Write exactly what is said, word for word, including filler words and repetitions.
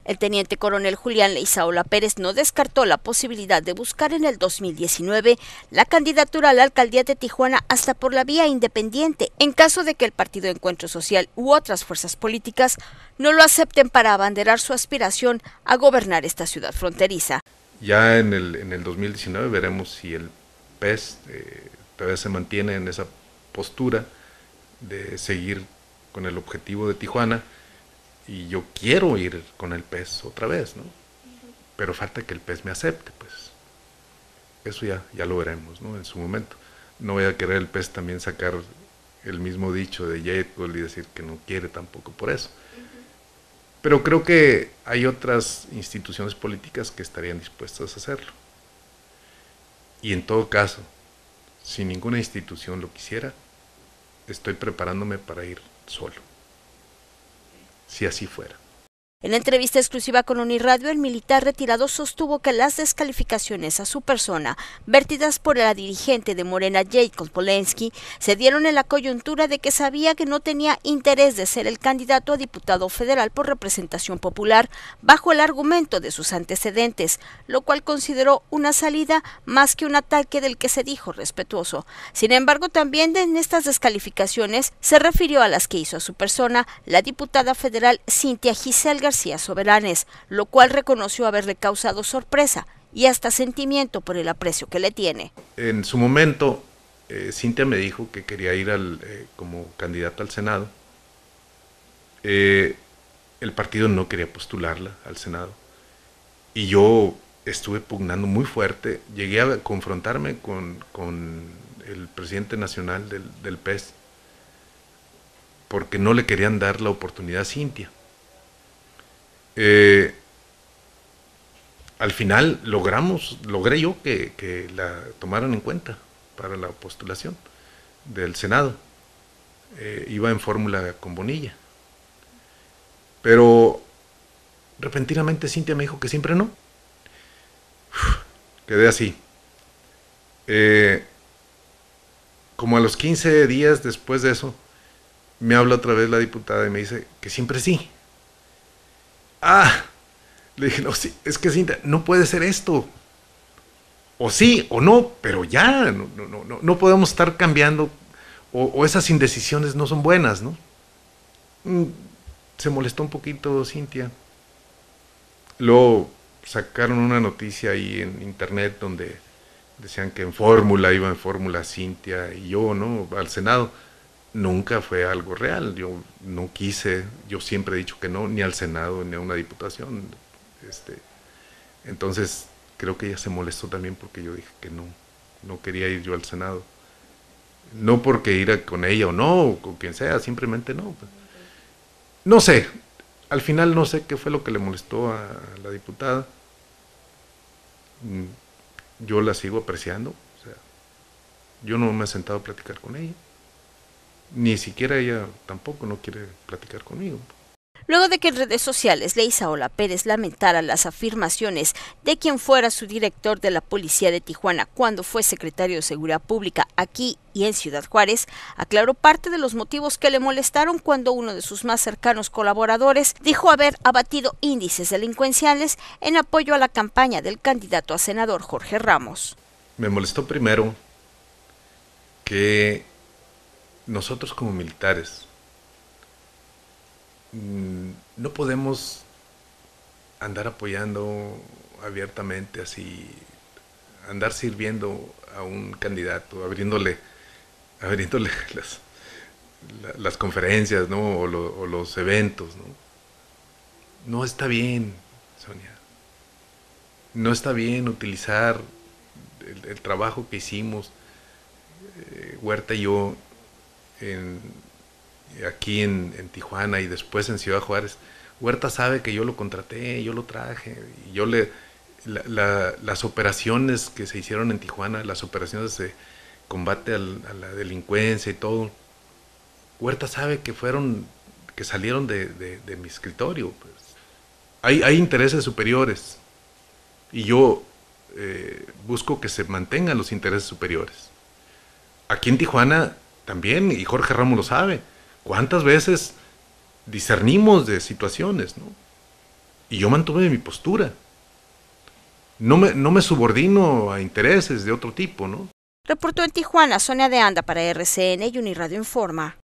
El teniente coronel Julián Leizaola Pérez no descartó la posibilidad de buscar en el dos mil diecinueve la candidatura a la alcaldía de Tijuana hasta por la vía independiente, en caso de que el Partido Encuentro Social u otras fuerzas políticas no lo acepten para abanderar su aspiración a gobernar esta ciudad fronteriza. Ya en el, en el dos mil diecinueve veremos si el P E S eh, todavía se mantiene en esa postura de seguir con el objetivo de Tijuana. Y yo quiero ir con el P E S otra vez, ¿no? Pero falta que el P E S me acepte, pues. Eso ya, ya lo veremos, ¿no? En su momento. No voy a querer el P E S también sacar el mismo dicho de Jetwell y decir que no quiere tampoco por eso. Pero creo que hay otras instituciones políticas que estarían dispuestas a hacerlo. Y en todo caso, si ninguna institución lo quisiera, estoy preparándome para ir solo. Si así fuera. En entrevista exclusiva con Unirradio, el militar retirado sostuvo que las descalificaciones a su persona, vertidas por la dirigente de Morena, Jacob Polensky, se dieron en la coyuntura de que sabía que no tenía interés de ser el candidato a diputado federal por representación popular, bajo el argumento de sus antecedentes, lo cual consideró una salida más que un ataque del que se dijo respetuoso. Sin embargo, también en estas descalificaciones se refirió a las que hizo a su persona la diputada federal Cintia Giselle García Soberanes, lo cual reconoció haberle causado sorpresa y hasta sentimiento por el aprecio que le tiene. En su momento, eh, Cintia me dijo que quería ir al, eh, como candidata al Senado. Eh, el partido no quería postularla al Senado. Y yo estuve pugnando muy fuerte. Llegué a confrontarme con, con el presidente nacional del, del P E S, porque no le querían dar la oportunidad a Cintia. Eh, al final logramos, logré yo que, que la tomaran en cuenta para la postulación del Senado. Eh, iba en fórmula con Bonilla. Pero repentinamente Cintia me dijo que siempre no. Uf, quedé así. Eh, como a los quince días después de eso, me habla otra vez la diputada y me dice que siempre sí. Ah, le dije, no, sí, es que Cintia, no puede ser esto. O sí, o no, pero ya, no, no, no, no podemos estar cambiando, o, o esas indecisiones no son buenas, ¿no? Mm, se molestó un poquito Cintia. Luego sacaron una noticia ahí en internet donde decían que en fórmula, iba en fórmula Cintia y yo, ¿no? Al Senado. Nunca fue algo real, yo no quise, yo siempre he dicho que no, ni al Senado, ni a una diputación. Este, entonces, creo que ella se molestó también porque yo dije que no, no quería ir yo al Senado. No porque ir con ella o no, o con quien sea, simplemente no. No sé, al final no sé qué fue lo que le molestó a la diputada. Yo la sigo apreciando, o sea, yo no me he sentado a platicar con ella. Ni siquiera ella tampoco no quiere platicar conmigo. Luego de que en redes sociales Leizaola Pérez lamentara las afirmaciones de quien fuera su director de la Policía de Tijuana cuando fue secretario de Seguridad Pública aquí y en Ciudad Juárez, aclaró parte de los motivos que le molestaron cuando uno de sus más cercanos colaboradores dijo haber abatido índices delincuenciales en apoyo a la campaña del candidato a senador Jorge Ramos. Me molestó primero que nosotros como militares no podemos andar apoyando abiertamente así, andar sirviendo a un candidato, abriéndole, abriéndole las, las conferencias, ¿no? o, lo, o los eventos, ¿no? No está bien, Sonia. No está bien utilizar el, el trabajo que hicimos, eh, Huerta y yo, En, aquí en, en Tijuana y después en Ciudad Juárez. Huerta sabe que yo lo contraté, yo lo traje, y yo le, la, la, las operaciones que se hicieron en Tijuana, las operaciones de combate al, a la delincuencia y todo, Huerta sabe que fueron, que salieron de, de, de mi escritorio. Pues. Hay, hay intereses superiores y yo eh, busco que se mantengan los intereses superiores. Aquí en Tijuana también, y Jorge Ramos lo sabe, cuántas veces discernimos de situaciones, ¿no? Y yo mantuve mi postura. No me, no me subordino a intereses de otro tipo, ¿no? Reportó en Tijuana, Sonia de Anda para R C N y Uniradio Informa.